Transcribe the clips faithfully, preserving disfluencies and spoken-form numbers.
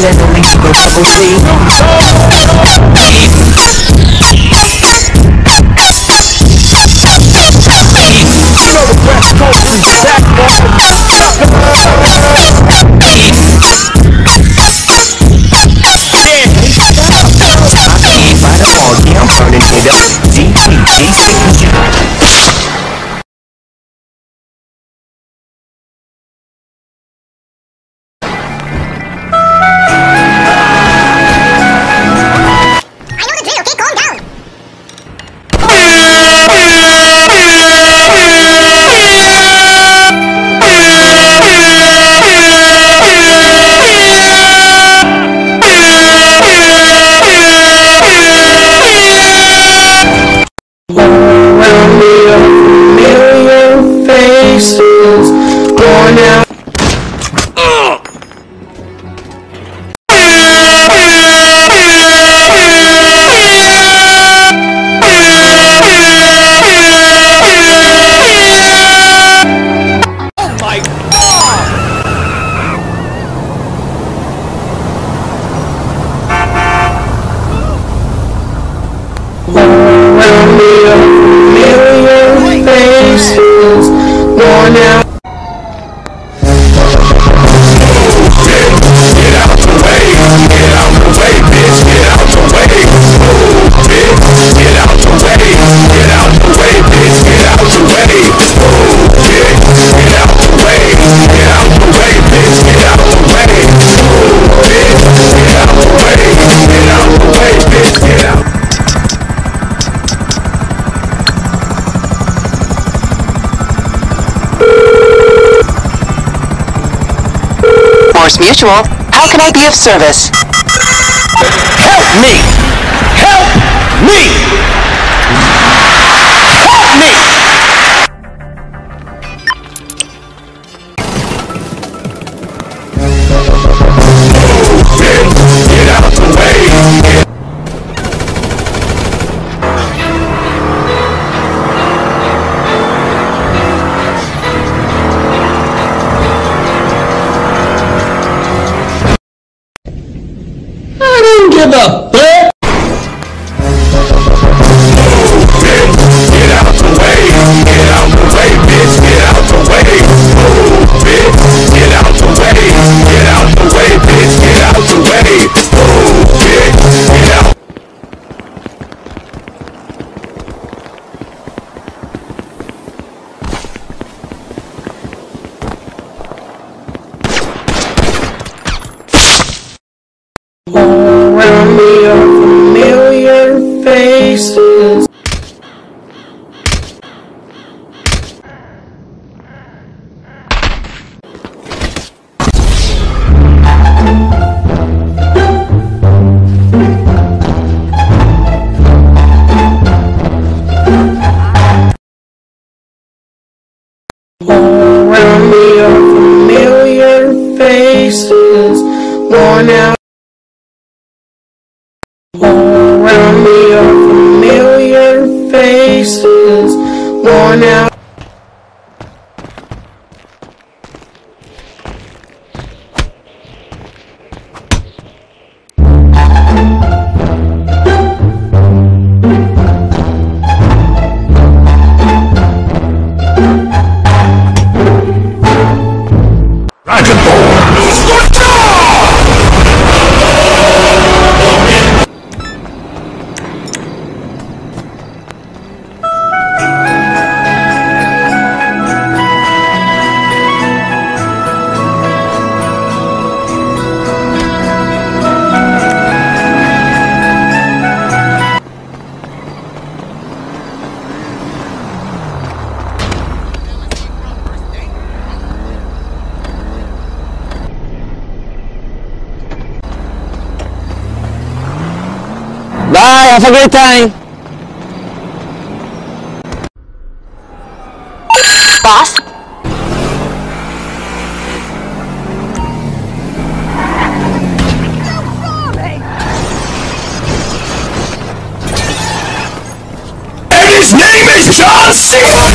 one and only Super Double C. Mutual, how can I be of service? Help me! Help me! Help me! Get out the way! Give a fuck! Get out the way! Get out the way, bitch! Get out the way! Move, bitch! Get out the way! Get out the way, bitch! Get out the way! Move, bitch! Get out! Around me are familiar faces. Around me are familiar faces, worn out. Around me are familiar faces, worn out. Bye, have a great time. Boss? And his name is John Cena!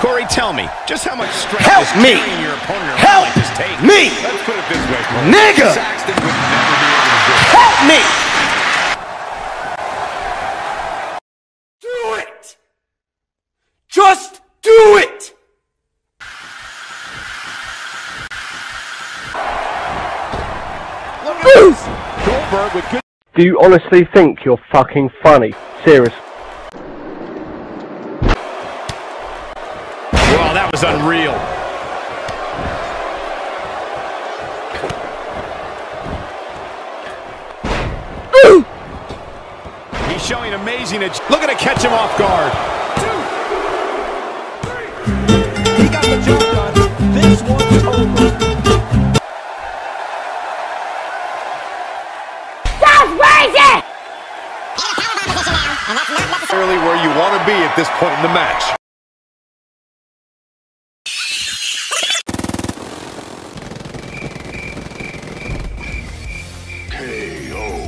Corey, tell me, just how much strength Help does me! carrying your opponent around Help like this take? me! Let's put it this way, Corey. Nigga! Saxton would never be able to do it. Help me! Do it! Just do it! Goldberg with good. Do you honestly think you're fucking funny? Serious. Wow, that was unreal. He's showing amazing. Look at it catch him off guard. Two, three. He got the job done. This one's over. Necessarily where you want to be at this point in the match. K O.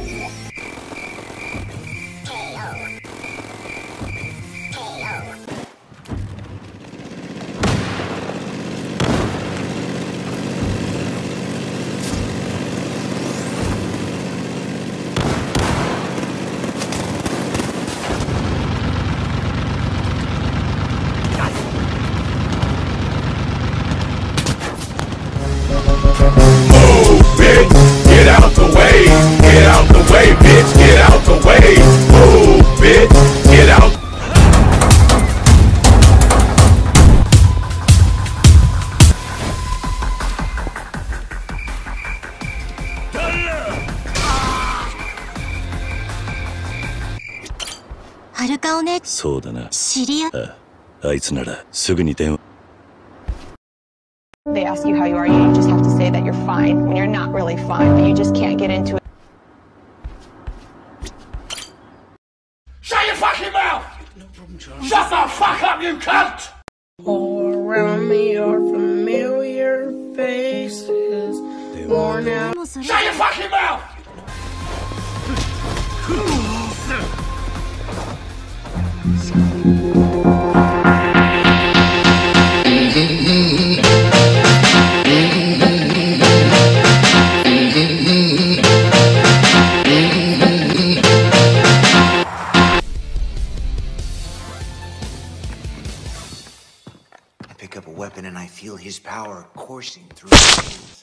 Get out the way, get out the way, bitch, get out the way. Move, bitch, get out. They ask you how you are, you just have to say that you're fine when you're not really fine, but you just can't get into it. Shut your fucking mouth! No problem, Charles. Shut the fuck up, you cunt! All around me are familiar faces, worn out. Shut your fucking mouth! Pick up a weapon and I feel his power coursing through my veins.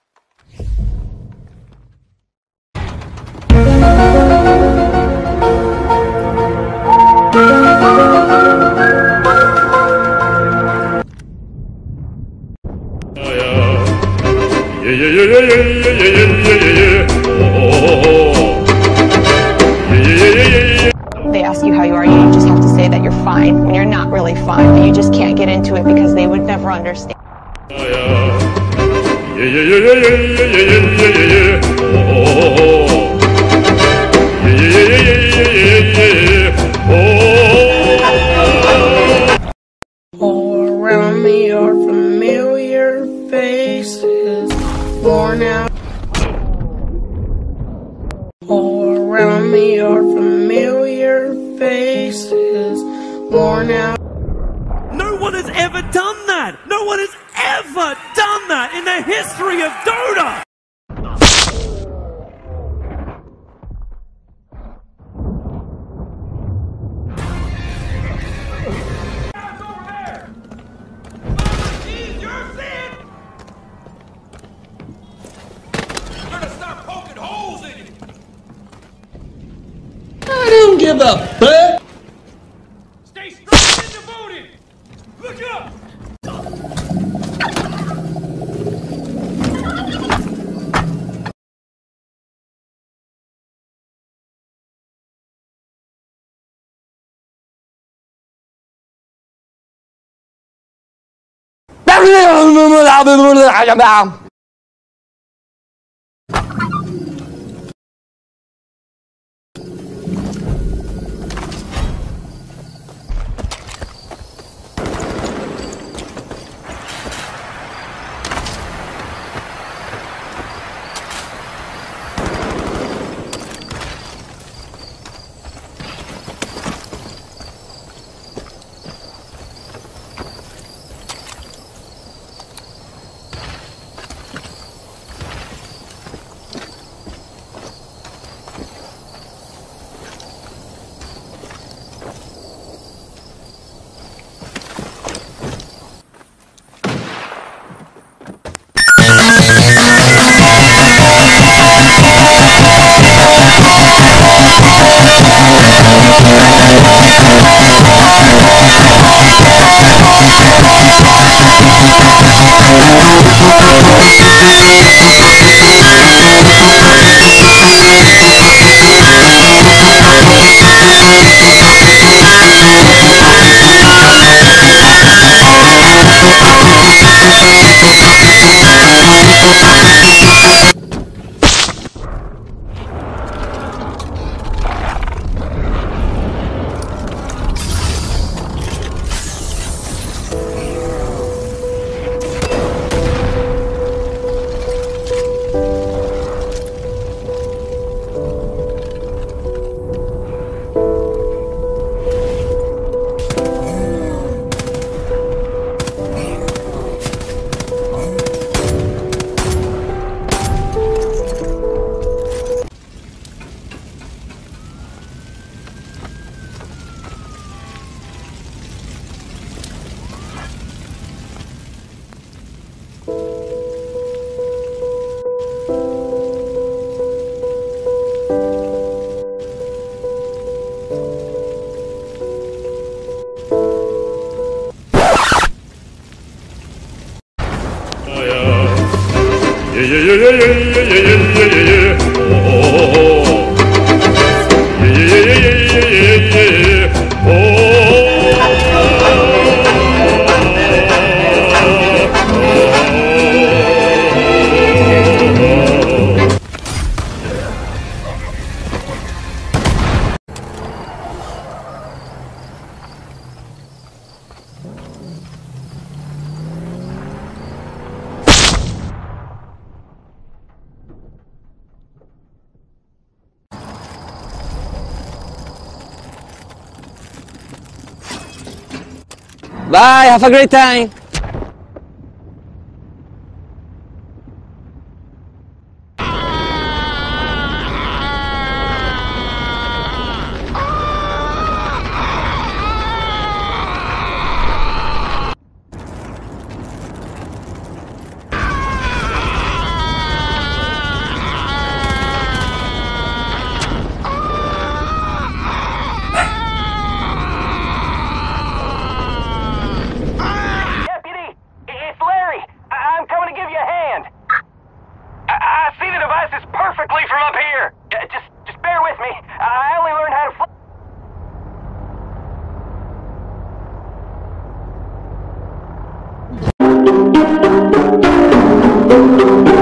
They ask you how you are, you just have to say that you're fine when you're not really fine, but you just can't get into it because they would never understand. All around me are familiar faces, worn out. All around me are familiar faces, worn out. No one has ever done that! No one has ever done that in the history of Dota! I don't give a fuck. Stay strong in the booty! Look up! Yeah, yeah, yeah, yeah, yeah, yeah, yeah, yeah, yeah. Oh, oh, oh. Yeah, yeah, yeah, yeah, yeah, yeah, yeah. Oh, Bye, have a great time. Perfectly from up here. Just, just bear with me. I only learned how to fly. oh, oh.